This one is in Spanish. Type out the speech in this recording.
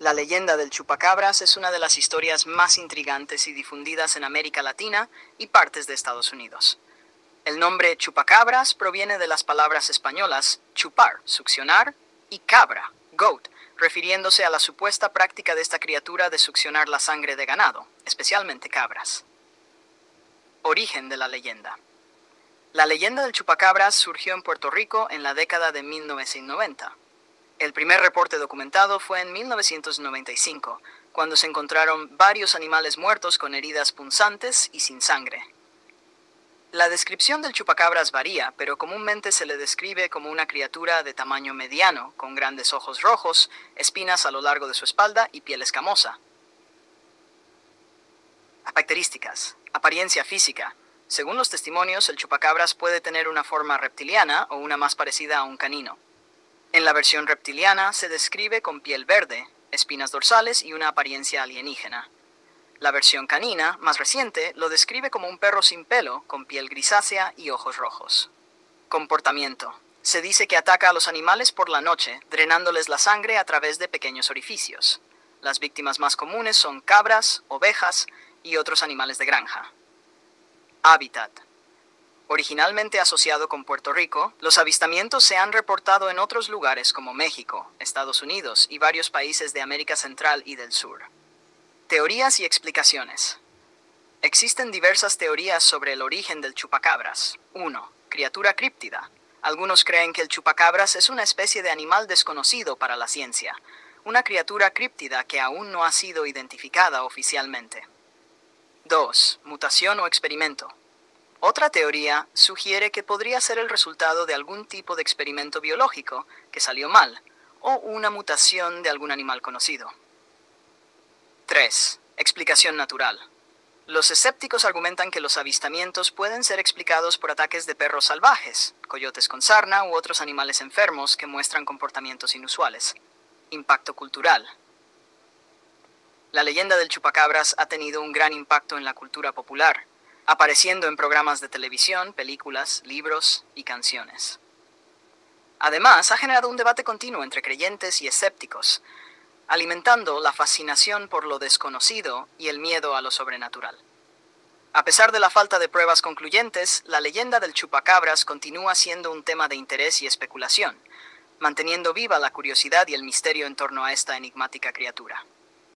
La leyenda del chupacabras es una de las historias más intrigantes y difundidas en América Latina y partes de Estados Unidos. El nombre chupacabras proviene de las palabras españolas chupar, succionar, y cabra, goat, refiriéndose a la supuesta práctica de esta criatura de succionar la sangre de ganado, especialmente cabras. Origen de la leyenda. La leyenda del chupacabras surgió en Puerto Rico en la década de 1990. El primer reporte documentado fue en 1995, cuando se encontraron varios animales muertos con heridas punzantes y sin sangre. La descripción del chupacabras varía, pero comúnmente se le describe como una criatura de tamaño mediano, con grandes ojos rojos, espinas a lo largo de su espalda y piel escamosa. Características. Apariencia física. Según los testimonios, el chupacabras puede tener una forma reptiliana o una más parecida a un canino. En la versión reptiliana se describe con piel verde, espinas dorsales y una apariencia alienígena. La versión canina, más reciente, lo describe como un perro sin pelo, con piel grisácea y ojos rojos. Comportamiento. Se dice que ataca a los animales por la noche, drenándoles la sangre a través de pequeños orificios. Las víctimas más comunes son cabras, ovejas y otros animales de granja. Hábitat. Originalmente asociado con Puerto Rico, los avistamientos se han reportado en otros lugares como México, Estados Unidos y varios países de América Central y del Sur. Teorías y explicaciones. Existen diversas teorías sobre el origen del chupacabras. 1. Criatura críptida. Algunos creen que el chupacabras es una especie de animal desconocido para la ciencia, una criatura críptida que aún no ha sido identificada oficialmente. 2. Mutación o experimento. Otra teoría sugiere que podría ser el resultado de algún tipo de experimento biológico que salió mal, o una mutación de algún animal conocido. 3. Explicación natural. Los escépticos argumentan que los avistamientos pueden ser explicados por ataques de perros salvajes, coyotes con sarna u otros animales enfermos que muestran comportamientos inusuales. Impacto cultural. La leyenda del chupacabras ha tenido un gran impacto en la cultura popular, apareciendo en programas de televisión, películas, libros y canciones. Además, ha generado un debate continuo entre creyentes y escépticos, alimentando la fascinación por lo desconocido y el miedo a lo sobrenatural. A pesar de la falta de pruebas concluyentes, la leyenda del chupacabras continúa siendo un tema de interés y especulación, manteniendo viva la curiosidad y el misterio en torno a esta enigmática criatura.